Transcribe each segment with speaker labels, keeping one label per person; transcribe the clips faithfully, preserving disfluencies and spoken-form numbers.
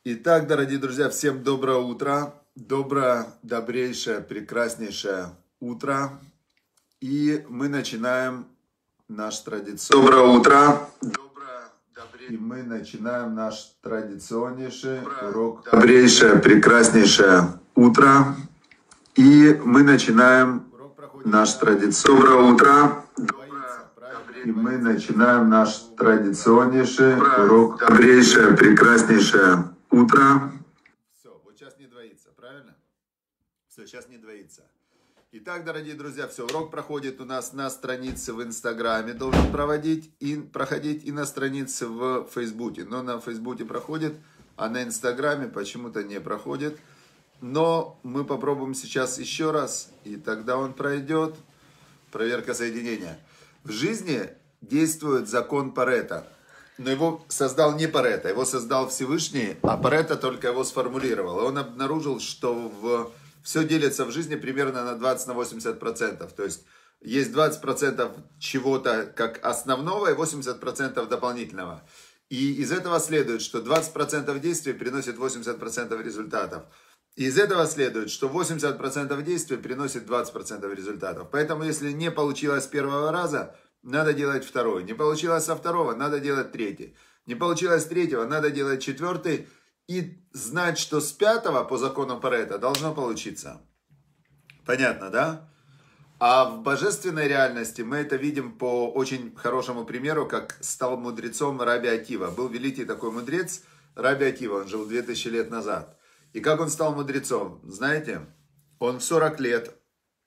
Speaker 1: Итак, дорогие друзья, всем доброе утро. Доброе, добрейшее, прекраснейшее утро. И мы начинаем наш традиционный...
Speaker 2: Доброе утро.
Speaker 1: Доброе, добрейшее... И мы начинаем наш традиционнейший Доброе, урок...
Speaker 2: Добрейшее, прекраснейшее утро. И мы начинаем наш традиционный... Доброе утро.
Speaker 1: И мы начинаем наш традиционнейший
Speaker 2: Доброе,
Speaker 1: урок...
Speaker 2: Добрейшее, прекраснейшее утро.
Speaker 1: Все, вот сейчас не двоится, правильно? Все, сейчас не двоится. Итак, дорогие друзья, все, урок проходит у нас на странице в Инстаграме, должен проводить и проходить и на странице в Фейсбуке. Но на Фейсбуке проходит, а на Инстаграме почему-то не проходит. Но мы попробуем сейчас еще раз, и тогда он пройдет. Проверка соединения. В жизни действует закон Парето. Но его создал не Парето, его создал Всевышний, а Парето только его сформулировал. И он обнаружил, что в... все делится в жизни примерно на двадцать на восемьдесят процентов. То есть есть двадцать процентов чего-то как основного и восемьдесят процентов дополнительного. И из этого следует, что двадцать процентов действий приносит восемьдесят процентов результатов. И из этого следует, что восемьдесят процентов действий приносит двадцать процентов результатов. Поэтому если не получилось с первого раза, надо делать второй. Не получилось со второго, надо делать третий. Не получилось с третьего, надо делать четвертый. И знать, что с пятого по закону Парето должно получиться. Понятно, да? А в божественной реальности мы это видим по очень хорошему примеру, как стал мудрецом Раби Акива. Был великий такой мудрец Раби Акива, он жил две тысячи лет назад. И как он стал мудрецом? Знаете, он в сорок лет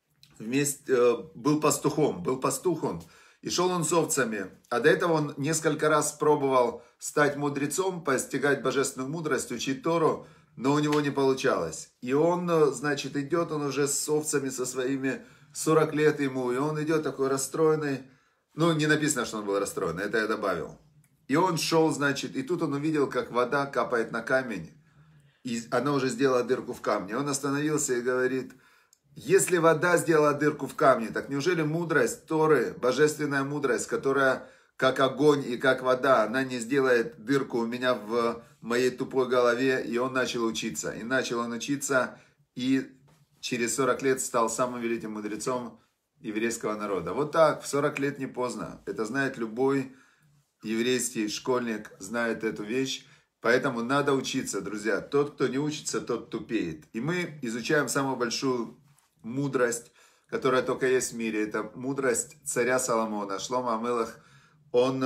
Speaker 1: вместе, э, был пастухом, был пастух он. И шел он с овцами, а до этого он несколько раз пробовал стать мудрецом, постигать божественную мудрость, учить Тору, но у него не получалось. И он, значит, идет, он уже с овцами, со своими сорок лет ему, и он идет такой расстроенный. Ну, не написано, что он был расстроен, это я добавил. И он шел, значит, и тут он увидел, как вода капает на камень, и она уже сделала дырку в камне. Он остановился и говорит... Если вода сделала дырку в камне, так неужели мудрость Торы, божественная мудрость, которая как огонь и как вода, она не сделает дырку у меня в моей тупой голове? И он начал учиться. И начал он учиться, и через сорок лет стал самым великим мудрецом еврейского народа. Вот так, в сорок лет не поздно. Это знает любой еврейский школьник, знает эту вещь. Поэтому надо учиться, друзья. Тот, кто не учится, тот тупеет. И мы изучаем самую большую мудрость, которая только есть в мире. Это мудрость царя Соломона. Шломо ха-Мелех, он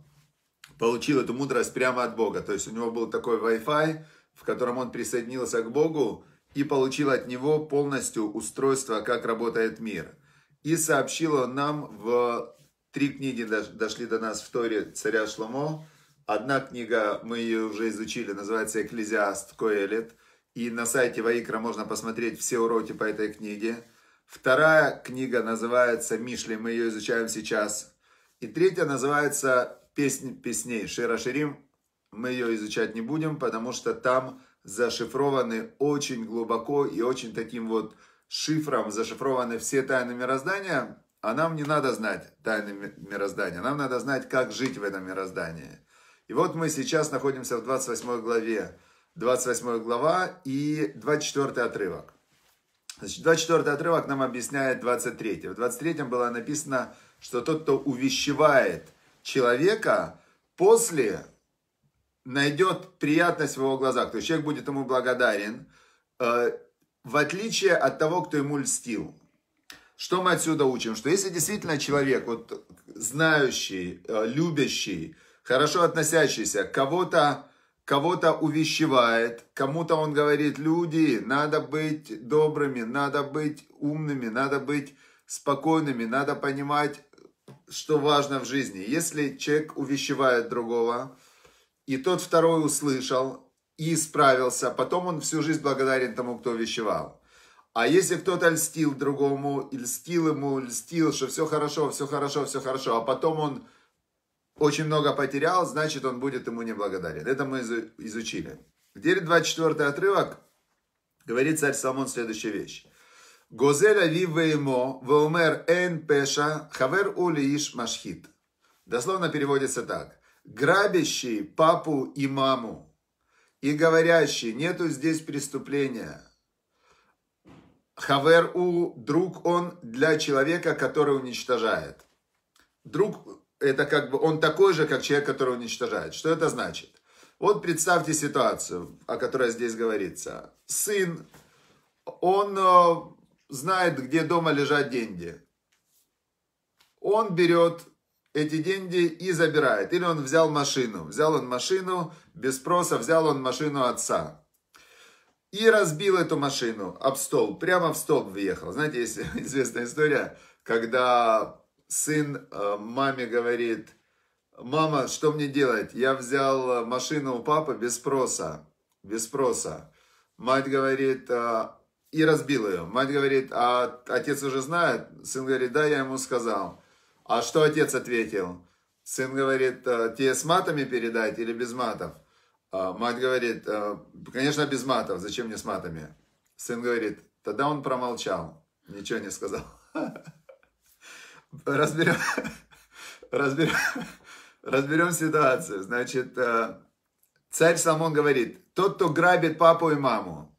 Speaker 1: получил эту мудрость прямо от Бога. То есть у него был такой Wi-Fi, в котором он присоединился к Богу и получил от него полностью устройство, как работает мир. И сообщил он нам, в три книги дошли до нас в Торе царя Шломо. Одна книга, мы ее уже изучили, называется «Экклезиаст Коэлет». И на сайте Ваикра можно посмотреть все уроки по этой книге. Вторая книга называется «Мишли», мы ее изучаем сейчас. И третья называется «Песнь песней», «Шира Ширим». Мы ее изучать не будем, потому что там зашифрованы очень глубоко и очень таким вот шифром зашифрованы все тайны мироздания. А нам не надо знать тайны мироздания, нам надо знать, как жить в этом мироздании. И вот мы сейчас находимся в двадцать восьмой главе. двадцать восьмая глава и двадцать четвёртый отрывок. Значит, двадцать четвёртый отрывок нам объясняет двадцать третий. В двадцать третьем было написано, что тот, кто увещевает человека, после найдет приятность в его глазах. То есть человек будет ему благодарен, э, в отличие от того, кто ему льстил. Что мы отсюда учим? Что если действительно человек, вот, знающий, э, любящий, хорошо относящийся к кого-то, кого-то увещевает, кому-то он говорит: люди, надо быть добрыми, надо быть умными, надо быть спокойными, надо понимать, что важно в жизни. Если человек увещевает другого, и тот второй услышал и исправился, потом он всю жизнь благодарен тому, кто увещевал. А если кто-то льстил другому, льстил ему, льстил, что все хорошо, все хорошо, все хорошо, а потом он очень много потерял, значит, он будет ему неблагодарен. Это мы изучили. Теперь двадцать четвёртый отрывок, говорит царь Соломон следующую вещь. Гозель авив веймо, веумер эн пеша, хавер ули иш машхит. Дословно переводится так. Грабящий папу и маму и говорящий, нету здесь преступления. Хавер у, друг он для человека, который уничтожает. Друг, это как бы он такой же, как человек, который уничтожает. Что это значит? Вот представьте ситуацию, о которой здесь говорится. Сын, он э, знает, где дома лежат деньги. Он берет эти деньги и забирает. Или он взял машину. Взял он машину, без спроса взял он машину отца. И разбил эту машину об столб. Прямо в столб въехал. Знаете, есть известная история, когда сын э, маме говорит: мама, что мне делать? Я взял машину у папы без спроса. Без спроса. Мать говорит, э, и разбил ее. Мать говорит, а отец уже знает? Сын говорит, да, я ему сказал. А что отец ответил? Сын говорит, тебе с матами передать или без матов? А мать говорит, конечно, без матов, зачем мне с матами? Сын говорит, тогда он промолчал, ничего не сказал. Разберем, разберем, разберем ситуацию. Значит, царь Соломон говорит, тот, кто грабит папу и маму,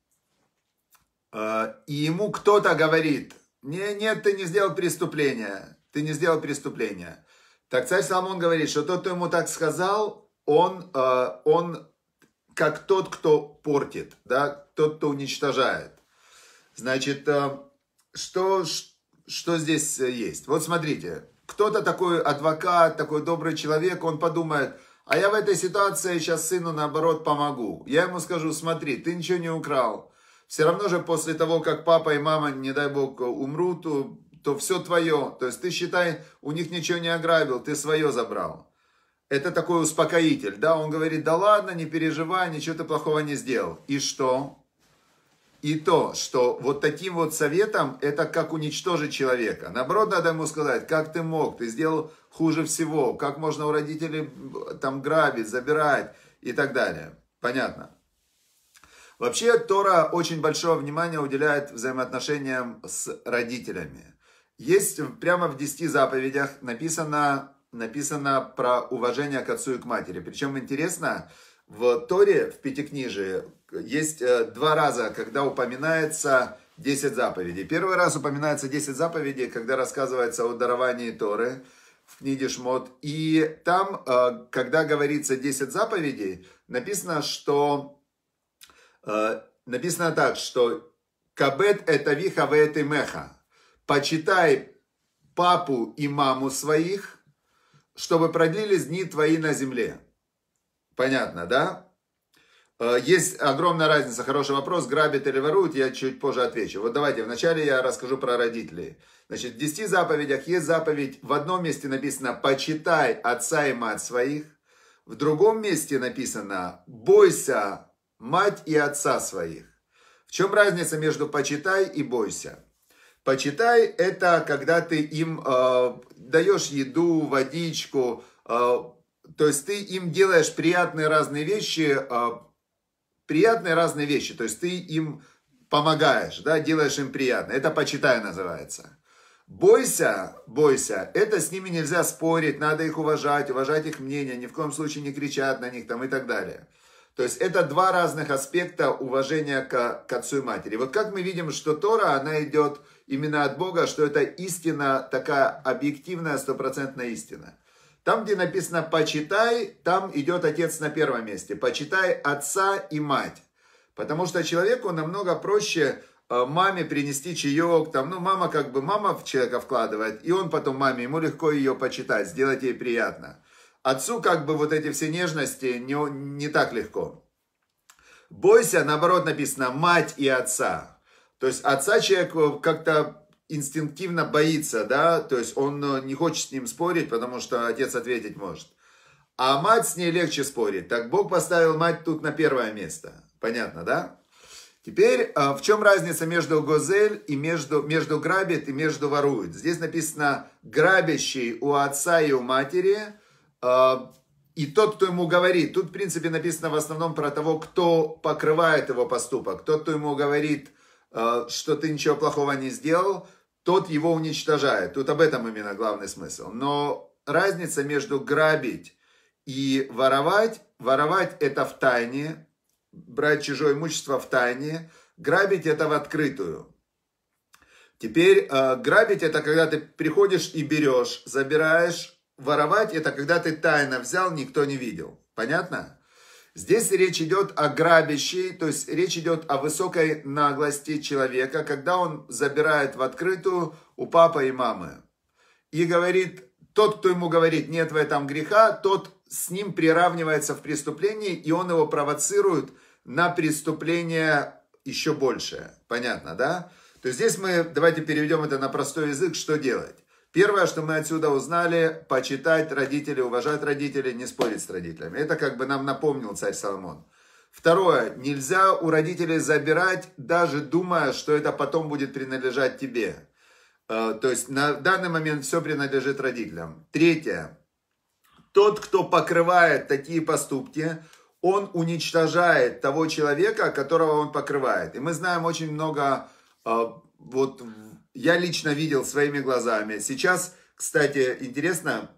Speaker 1: и ему кто-то говорит, нет, нет, ты не сделал преступление. Ты не сделал преступления. Так царь Соломон говорит, что тот, кто ему так сказал, он, э, он как тот, кто портит, да, тот, кто уничтожает. Значит, э, что, что здесь есть? Вот смотрите, кто-то такой адвокат, такой добрый человек, он подумает, а я в этой ситуации сейчас сыну наоборот помогу. Я ему скажу, смотри, ты ничего не украл. Все равно же после того, как папа и мама, не дай бог, умрут, то то все твое. То есть ты считай, у них ничего не ограбил, ты свое забрал. Это такой успокоитель, да, он говорит, да ладно, не переживай, ничего ты плохого не сделал. И что? И то, что вот таким вот советом, это как уничтожить человека. Наоборот, надо ему сказать, как ты мог, ты сделал хуже всего, как можно у родителей там грабить, забирать и так далее. Понятно? Вообще, Тора очень большое внимание уделяет взаимоотношениям с родителями. Есть прямо в десяти заповедях написано, написано про уважение к отцу и к матери. Причем интересно, в Торе, в Пятикнижии, есть два раза, когда упоминается десять заповедей. Первый раз упоминается десять заповедей, когда рассказывается о даровании Торы в книге Шмот. И там, когда говорится десять заповедей, написано, что написано так, что «Кабет этави хаве этимеха». Почитай папу и маму своих, чтобы продлились дни твои на земле. Понятно, да? Есть огромная разница, хороший вопрос, грабят или воруют, я чуть позже отвечу. Вот давайте, вначале я расскажу про родителей. Значит, в десяти заповедях есть заповедь, в одном месте написано «почитай отца и мать своих», в другом месте написано «бойся мать и отца своих». В чем разница между «почитай» и «бойся»? Почитай, это когда ты им э, даешь еду, водичку, э, то есть ты им делаешь приятные разные вещи, э, приятные разные вещи, то есть ты им помогаешь, да, делаешь им приятно. Это почитай называется. Бойся, бойся, это с ними нельзя спорить, надо их уважать, уважать их мнение, ни в коем случае не кричать на них там и так далее. То есть это два разных аспекта уважения к, к отцу и матери. Вот как мы видим, что Тора, она идет именно от Бога, что это истина, такая объективная, стопроцентная истина. Там, где написано «почитай», там идет отец на первом месте. «Почитай отца и мать». Потому что человеку намного проще маме принести чаек. Там, ну, мама как бы, мама в человека вкладывает, и он потом маме, ему легко ее почитать, сделать ей приятно. Отцу как бы вот эти все нежности не, не так легко. Бойся, наоборот написано «мать и отца». То есть отца человек как-то инстинктивно боится, да, то есть он не хочет с ним спорить, потому что отец ответить может. А мать с ней легче спорить. Так Бог поставил мать тут на первое место. Понятно, да? Теперь в чем разница между гозель и между, между грабит и между ворует? Здесь написано грабящий у отца и у матери, и тот, кто ему говорит. Тут в принципе написано в основном про того, кто покрывает его поступок. Тот, кто ему говорит, что ты ничего плохого не сделал, тот его уничтожает. Тут об этом именно главный смысл. Но разница между грабить и воровать, воровать это в тайне, брать чужое имущество в тайне, грабить это в открытую. Теперь э, грабить это когда ты приходишь и берешь, забираешь. Воровать это когда ты тайно взял, никто не видел. Понятно? Здесь речь идет о грабящей, то есть речь идет о высокой наглости человека, когда он забирает в открытую у папы и мамы. И говорит, тот, кто ему говорит, нет в этом греха, тот с ним приравнивается в преступлении, и он его провоцирует на преступление еще большее. Понятно, да? То есть здесь мы, давайте переведем это на простой язык, что делать. Первое, что мы отсюда узнали, почитать родителей, уважать родителей, не спорить с родителями. Это как бы нам напомнил царь Соломон. Второе, нельзя у родителей забирать, даже думая, что это потом будет принадлежать тебе. То есть на данный момент все принадлежит родителям. Третье, тот, кто покрывает такие поступки, он уничтожает того человека, которого он покрывает. И мы знаем очень много, вот я лично видел своими глазами. Сейчас, кстати, интересно,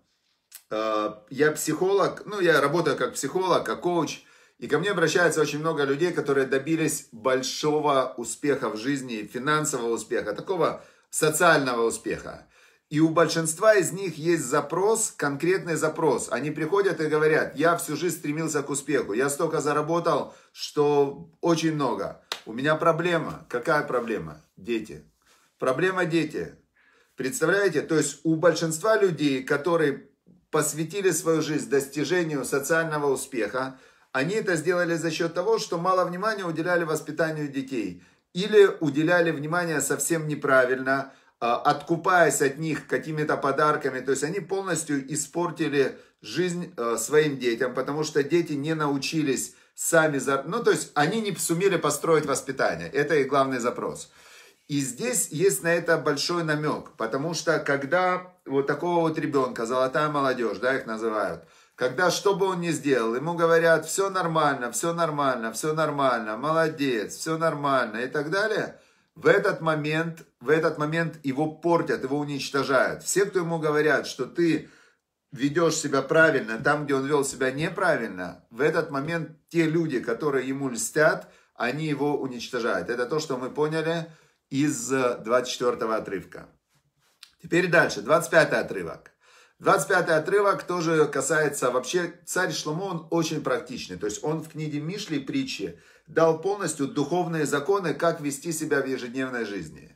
Speaker 1: я психолог, ну я работаю как психолог, как коуч, и ко мне обращается очень много людей, которые добились большого успеха в жизни, финансового успеха, такого социального успеха. И у большинства из них есть запрос, конкретный запрос. Они приходят и говорят, я всю жизнь стремился к успеху, я столько заработал, что очень много. У меня проблема. Какая проблема? Дети. Проблема дети. Представляете? То есть у большинства людей, которые посвятили свою жизнь достижению социального успеха, они это сделали за счет того, что мало внимания уделяли воспитанию детей. Или уделяли внимание совсем неправильно, откупаясь от них какими-то подарками. То есть они полностью испортили жизнь своим детям, потому что дети не научились сами... Ну, то есть они не сумели построить воспитание. Это их главный запрос. И здесь есть на это большой намек, потому что когда вот такого вот ребенка, золотая молодежь, да, их называют, когда что бы он ни сделал, ему говорят, все нормально, все нормально, все нормально, молодец, все нормально и так далее, в этот момент, в этот момент его портят, его уничтожают. Все, кто ему говорят, что ты ведешь себя правильно там, где он вел себя неправильно, в этот момент те люди, которые ему льстят, они его уничтожают. Это то, что мы поняли из двадцать четвёртого отрывка. Теперь дальше, двадцать пятый отрывок. двадцать пятый отрывок тоже касается, вообще, царь Шломо, он очень практичный. То есть он в книге Мишли, притчи, дал полностью духовные законы, как вести себя в ежедневной жизни.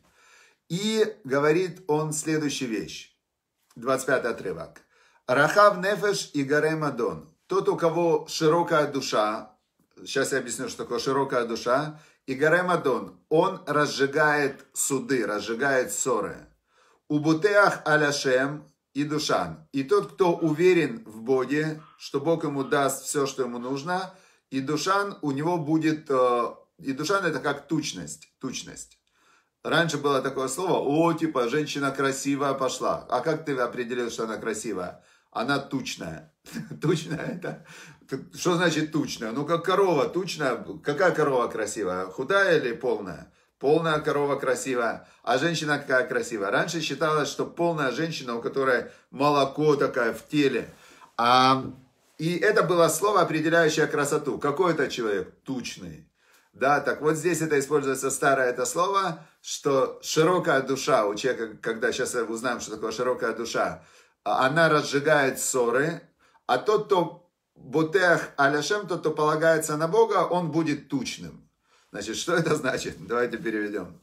Speaker 1: И говорит он следующую вещь. двадцать пятый отрывок. Рахав нефеш и гарем адон. Тот, у кого широкая душа, сейчас я объясню, что такое широкая душа, и гарем адон, он разжигает суды, разжигает ссоры. Убутеах аляшем и душан. И тот, кто уверен в Боге, что Бог ему даст все, что ему нужно, и душан у него будет, и душан это как тучность, тучность. Раньше было такое слово, о, типа, женщина красивая пошла. А как ты определил, что она красивая? Она тучная. Тучная это... Что значит тучная? Ну, как корова тучная. Какая корова красивая? Худая или полная? Полная корова красивая. А женщина какая красивая? Раньше считалось, что полная женщина, у которой молоко такое в теле. А... И это было слово, определяющее красоту. Какой это человек? Тучный. Да, так вот здесь это используется старое это слово, что широкая душа у человека, когда сейчас узнаем, что такое широкая душа, она разжигает ссоры, а тот, кто ботех аляшем, тот, кто полагается на Бога, он будет тучным. Значит, что это значит? Давайте переведем.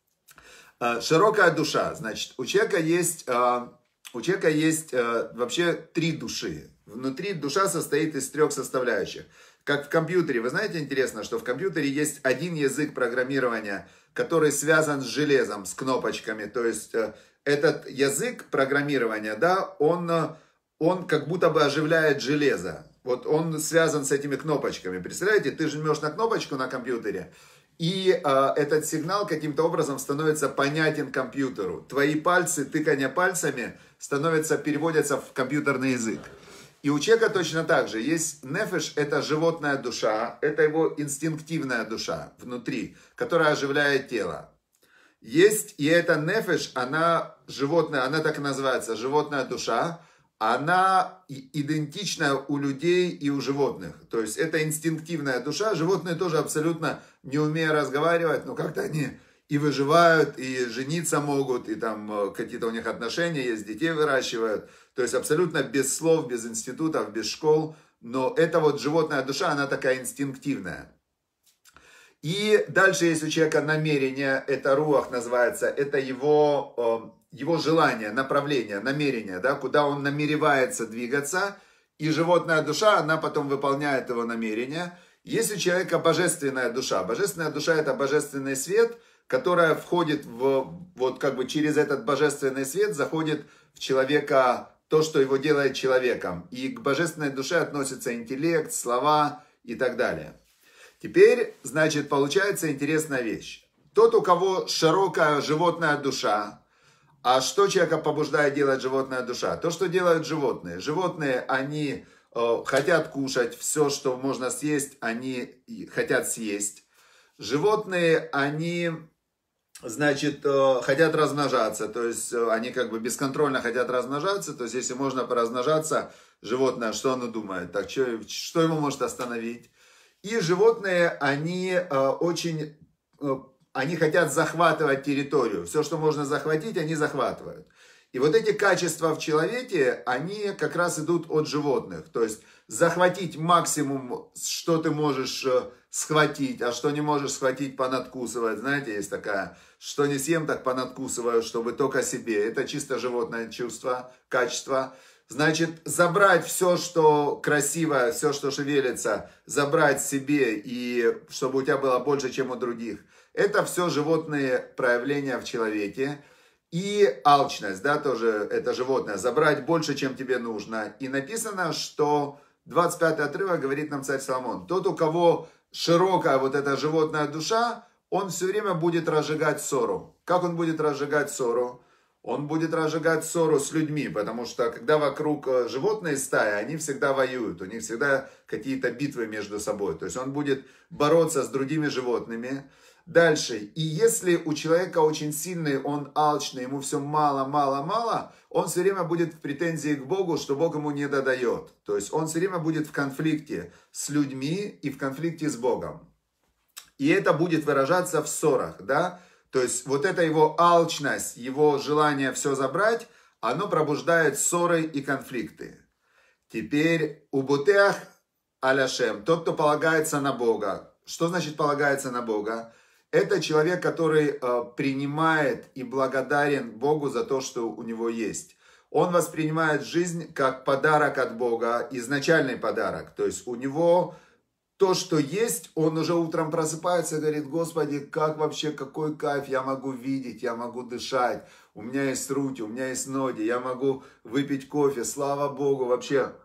Speaker 1: Широкая душа, значит, у человека есть, у человека есть вообще три души. Внутри душа состоит из трех составляющих. Как в компьютере. Вы знаете, интересно, что в компьютере есть один язык программирования, который связан с железом, с кнопочками. То есть этот язык программирования, да, он, он как будто бы оживляет железо. Вот он связан с этими кнопочками. Представляете, ты жмешь на кнопочку на компьютере, и э, этот сигнал каким-то образом становится понятен компьютеру. Твои пальцы, тыканье пальцами, становятся, переводятся в компьютерный язык. И у человека точно так же. Есть нефеш, это животная душа, это его инстинктивная душа внутри, которая оживляет тело. Есть, и эта нефеш, она животная, она так и называется, животная душа, она идентична у людей и у животных. То есть это инстинктивная душа. Животные тоже абсолютно не умея разговаривать, но как-то они и выживают, и жениться могут, и там какие-то у них отношения есть, детей выращивают. То есть абсолютно без слов, без институтов, без школ. Но эта вот животная душа, она такая инстинктивная. И дальше есть у человека намерение, это руах называется, это его... его желание, направление, намерение, да, куда он намеревается двигаться, и животная душа, она потом выполняет его намерение. Есть у человека божественная душа. Божественная душа – это божественный свет, которая входит в, вот как бы через этот божественный свет заходит в человека то, что его делает человеком. И к божественной душе относится интеллект, слова и так далее. Теперь, значит, получается интересная вещь. Тот, у кого широкая животная душа, а что человека побуждает делать животная душа? То, что делают животные. Животные, они э, хотят кушать, все, что можно съесть, они хотят съесть. Животные, они, значит, э, хотят размножаться, то есть э, они как бы бесконтрольно хотят размножаться, то есть если можно поразмножаться, животное, что оно думает? Так, что, что его может остановить? И животные, они э, очень... Э, Они хотят захватывать территорию. Все, что можно захватить, они захватывают. И вот эти качества в человеке, они как раз идут от животных. То есть захватить максимум, что ты можешь схватить, а что не можешь схватить, понадкусывать. Знаете, есть такая, что не съем, так понадкусываю, чтобы только себе. Это чисто животное чувство, качество. Значит, забрать все, что красивое, все, что шевелится, забрать себе, и чтобы у тебя было больше, чем у других. Это все животные проявления в человеке. И алчность, да, тоже это животное. Забрать больше, чем тебе нужно. И написано, что двадцать пятый отрывок говорит нам царь Соломон. Тот, у кого широкая вот эта животная душа, он все время будет разжигать ссору. Как он будет разжигать ссору? Он будет разжигать ссору с людьми, потому что когда вокруг животные стаи, они всегда воюют, у них всегда какие-то битвы между собой. То есть он будет бороться с другими животными. Дальше. И если у человека очень сильный, он алчный, ему все мало, мало, мало, он все время будет в претензии к Богу, что Бог ему не додает. То есть он все время будет в конфликте с людьми и в конфликте с Богом. И это будет выражаться в ссорах, да? То есть вот эта его алчность, его желание все забрать, оно пробуждает ссоры и конфликты. Теперь убутеах аляшем, тот, кто полагается на Бога. Что значит полагается на Бога? Это человек, который э, принимает и благодарен Богу за то, что у него есть. Он воспринимает жизнь как подарок от Бога, изначальный подарок. То есть у него то, что есть, он уже утром просыпается и говорит: Господи, как вообще, какой кайф, я могу видеть, я могу дышать, у меня есть руки, у меня есть ноги, я могу выпить кофе, слава Богу, вообще,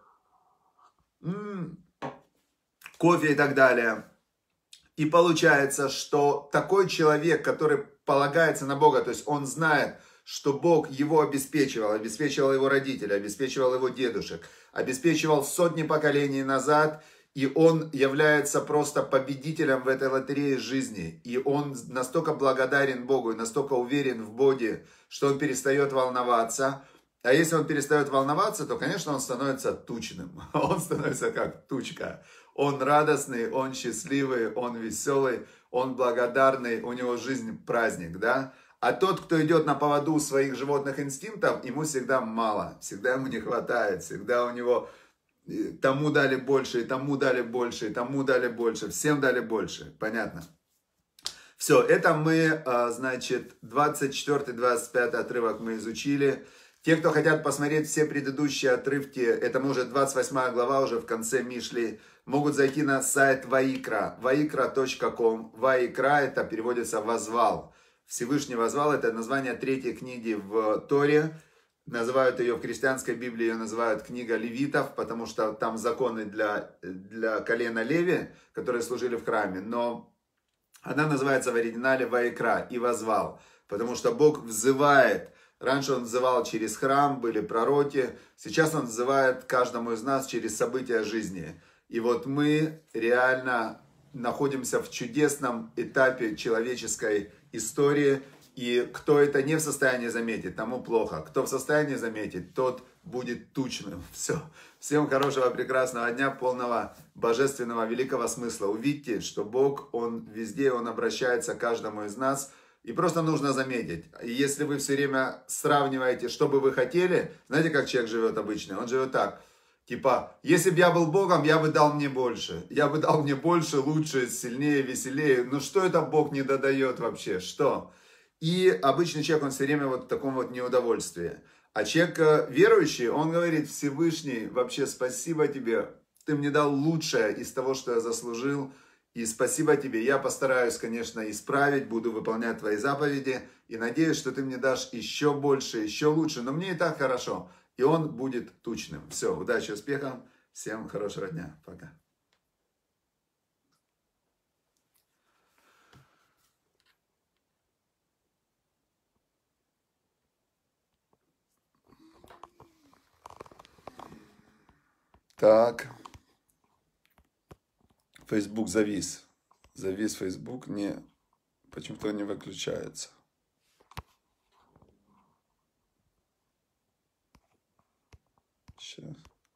Speaker 1: м-м, кофе и так далее. И получается, что такой человек, который полагается на Бога, то есть он знает, что Бог его обеспечивал, обеспечивал его родителей, обеспечивал его дедушек, обеспечивал сотни поколений назад, и он является просто победителем в этой лотерее жизни. И он настолько благодарен Богу и настолько уверен в Боге, что он перестает волноваться. А если он перестает волноваться, то, конечно, он становится тучным. Он становится как тучка. Он радостный, он счастливый, он веселый, он благодарный, у него жизнь праздник, да? А тот, кто идет на поводу своих животных инстинктов, ему всегда мало, всегда ему не хватает, всегда у него тому дали больше, и тому дали больше, и тому дали больше, всем дали больше, понятно? Все, это мы, значит, двадцать четвёртый двадцать пятый отрывок мы изучили. Те, кто хотят посмотреть все предыдущие отрывки, это может двадцать восьмая глава уже в конце Мишли, могут зайти на сайт Ваикра, ваикра точка ком. Ваикра это переводится «возвал». Всевышний возвал, это название третьей книги в Торе. Называют ее в христианской Библии, ее называют книга левитов, потому что там законы для, для колена Леви, которые служили в храме. Но она называется в оригинале Ваикра и возвал, потому что Бог взывает. Раньше он взывал через храм, были пророки. Сейчас он взывает каждому из нас через события жизни. И вот мы реально находимся в чудесном этапе человеческой истории. И кто это не в состоянии заметить, тому плохо. Кто в состоянии заметить, тот будет тучным. Все. Всем хорошего, прекрасного дня, полного божественного, великого смысла. Увидьте, что Бог, Он везде, Он обращается к каждому из нас. И просто нужно заметить, если вы все время сравниваете, что бы вы хотели, знаете, как человек живет обычно? Он живет так, типа, если бы я был Богом, я бы дал мне больше. Я бы дал мне больше, лучше, сильнее, веселее. Ну что это Бог не додает вообще? Что? И обычный человек, он все время вот в таком вот неудовольствии. А человек верующий, он говорит: Всевышний, вообще спасибо тебе, ты мне дал лучшее из того, что я заслужил. И спасибо тебе, я постараюсь, конечно, исправить, буду выполнять твои заповеди. И надеюсь, что ты мне дашь еще больше, еще лучше. Но мне и так хорошо. И он будет тучным. Все, удачи, успехов. Всем хорошего дня. Пока. Так. Facebook завис. Завис Facebook. Не, почему-то не выключается. Сейчас.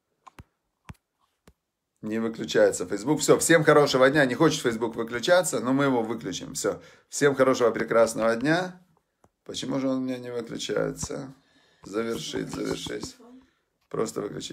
Speaker 1: Не выключается Facebook. Все, всем хорошего дня. Не хочет Facebook выключаться, но мы его выключим. Все. Всем хорошего, прекрасного дня. Почему же он у меня не выключается? Завершить, завершить. Просто выключить.